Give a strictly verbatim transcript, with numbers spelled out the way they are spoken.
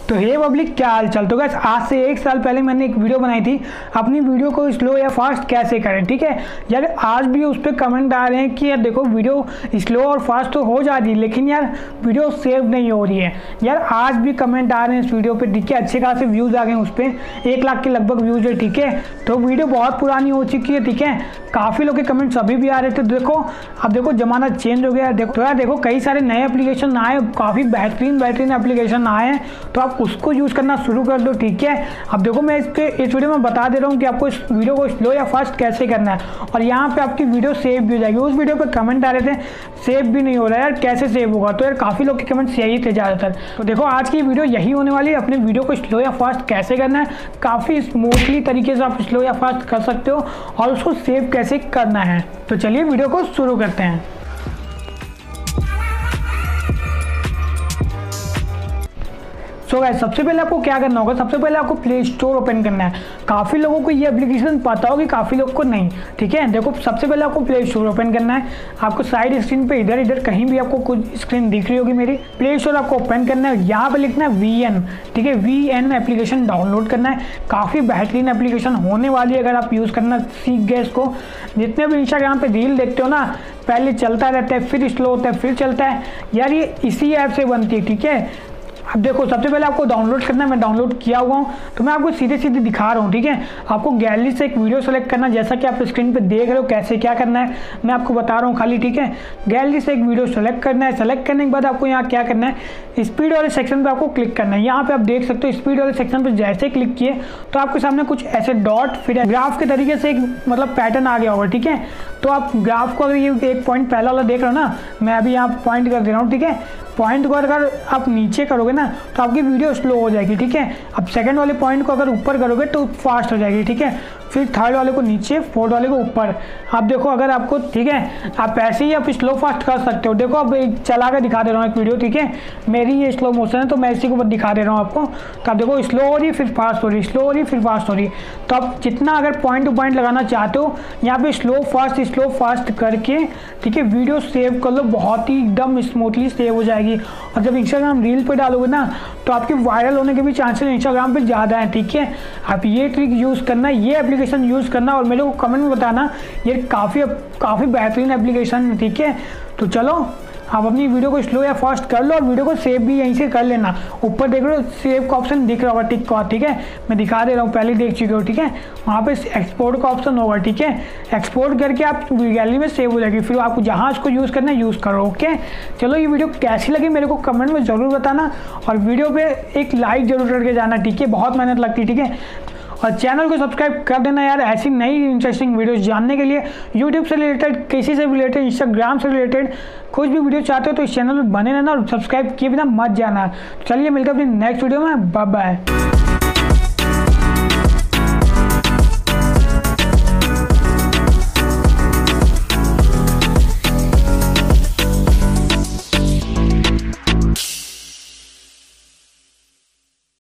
तो हे पब्लिक, क्या हाल चाल। तो गाइस आज से एक साल पहले मैंने एक वीडियो बनाई थी अपनी वीडियो को स्लो या फास्ट कैसे करें, ठीक है यार। आज भी उस पर कमेंट आ रहे हैं कि यार देखो वीडियो स्लो और फास्ट तो हो जा रही है लेकिन यार वीडियो सेव नहीं हो रही है यार। आज भी कमेंट आ रहे हैं इस वीडियो पे, ठीक है। अच्छे खासे व्यूज़ आ गए उस पर, एक लाख के लगभग व्यूज़ है, ठीक है। तो वीडियो बहुत पुरानी हो चुकी है, ठीक है। काफ़ी लोग के कमेंट्स अभी भी आ रहे थे। देखो अब देखो ज़माना चेंज हो गया। देखो तो यार देखो कई सारे नए एप्लीकेशन आए, काफ़ी बेहतरीन बेहतरीन एप्लीकेशन आए हैं, तो आप उसको यूज़ करना शुरू कर दो, ठीक है। अब देखो मैं इसके इस वीडियो में बता दे रहा हूँ कि आपको इस वीडियो को स्लो या फास्ट कैसे करना है, और यहाँ पे आपकी वीडियो सेव भी हो जाएगी। उस वीडियो पे कमेंट आ रहे थे सेव भी नहीं हो रहा है यार, कैसे सेव होगा। तो यार काफ़ी लोग के कमेंट्स यही थे ज़्यादातर। तो देखो आज की वीडियो यही होने वाली है, अपने वीडियो को स्लो या फास्ट कैसे करना है। काफ़ी स्मूथली तरीके से आप स्लो या फास्ट कर सकते हो और उसको सेव कैसे करना है। तो चलिए वीडियो को शुरू करते हैं। सो so गाइस सबसे पहले आपको क्या करना होगा, सबसे पहले आपको प्ले स्टोर ओपन करना है। काफ़ी लोगों को ये एप्लीकेशन पता होगी, काफ़ी लोग को नहीं, ठीक है। देखो सबसे पहले आपको प्ले स्टोर ओपन करना है। आपको साइड स्क्रीन पे इधर इधर कहीं भी आपको कुछ स्क्रीन दिख रही होगी मेरी, प्ले स्टोर आपको ओपन करना है। यहाँ पे लिखना है वी एन, ठीक है। वी एन एप्लीकेशन डाउनलोड करना है। काफ़ी बेहतरीन एप्लीकेशन होने वाली है अगर आप यूज़ करना सीख गए इसको। जितने भी इंस्टाग्राम पे रील देखते हो ना, पहले चलता रहता है, फिर स्लो होता है, फिर चलता है यार, ये इसी ऐप से बनती है, ठीक है। अब देखो सबसे पहले आपको डाउनलोड करना है। मैं डाउनलोड किया हुआ हूँ तो मैं आपको सीधे सीधे दिखा रहा हूँ, ठीक है। आपको गैलरी से एक वीडियो सेलेक्ट करना है, जैसा कि आप स्क्रीन पे देख रहे हो कैसे क्या करना है मैं आपको बता रहा हूँ खाली, ठीक है। गैलरी से एक वीडियो सेलेक्ट करना है। सेलेक्ट करने के बाद आपको यहाँ क्या करना है, स्पीड वाले सेक्शन पर आपको क्लिक करना है। यहाँ पे आप देख सकते हो स्पीड वाले सेक्शन पर जैसे क्लिक किए तो आपके सामने कुछ ऐसे डॉट फिर ग्राफ के तरीके से एक मतलब पैटर्न आ गया होगा, ठीक है। तो आप ग्राफ को अगर ये एक पॉइंट पहला वाला देख रहे हो ना, मैं अभी यहाँ पॉइंट कर दे रहा हूँ, ठीक है। पॉइंट को अगर आप नीचे करोगे ना तो आपकी वीडियो स्लो हो जाएगी, ठीक है। अब सेकंड वाले पॉइंट को अगर ऊपर करोगे तो फास्ट हो जाएगी, ठीक है। फिर थर्ड वाले को नीचे, फोर्थ वाले को ऊपर। आप देखो अगर आपको, ठीक है, आप ऐसे ही आप स्लो फास्ट कर सकते हो। देखो अब एक चला कर दिखा दे रहा हूँ एक वीडियो, ठीक है। मेरी ये स्लो मोशन है तो मैं इसी को दिखा दे रहा हूँ आपको। तो आप देखो स्लो हो रही फिर फास्ट हो रही, स्लो हो रही फिर फास्ट हो रही। तो आप जितना अगर पॉइंट टू पॉइंट लगाना चाहते हो यहाँ पे स्लो फास्ट स्लो फास्ट करके, ठीक है, वीडियो सेव कर लो। बहुत ही एकदम स्मूथली सेव हो जाएगी। और जब इंस्टाग्राम रील पे डालोगे ना तो आपके वायरल होने के भी चांसेस इंस्टाग्राम पे ज़्यादा हैं, ठीक है। आप ये ट्रिक यूज़ करना, ये एप्लीकेशन यूज़ करना और मेरे को कमेंट में बताना। ये काफ़ी काफ़ी बेहतरीन एप्लीकेशन है, ठीक है। तो चलो आप अपनी वीडियो को स्लो या फास्ट कर लो और वीडियो को सेव भी यहीं से कर लेना। ऊपर देख लो सेव का ऑप्शन दिख रहा होगा, टिक का, ठीक है। मैं दिखा दे रहा हूँ, पहले देख चुके हो, ठीक है। वहाँ पे एक्सपोर्ट का ऑप्शन होगा, ठीक है। एक्सपोर्ट करके आप गैलरी में सेव हो जाएगी। फिर आपको जहाँ उसको यूज़ करना है यूज़ करो, ओके। चलो ये वीडियो कैसी लगी मेरे को कमेंट में ज़रूर बताना, और वीडियो पर एक लाइक जरूर करके जाना, ठीक है। बहुत मेहनत लगती है, ठीक है। और चैनल को सब्सक्राइब कर देना यार, ऐसी नई इंटरेस्टिंग वीडियोस जानने के लिए। यूट्यूब से रिलेटेड, किसी से रिलेटेड, इंस्टाग्राम से रिलेटेड कुछ भी वीडियो चाहते हो तो इस चैनल में बने रहना और सब्सक्राइब किए बिना मत जाना। चलिए मिलकर अपनी नेक्स्ट वीडियो में, बाय बाय।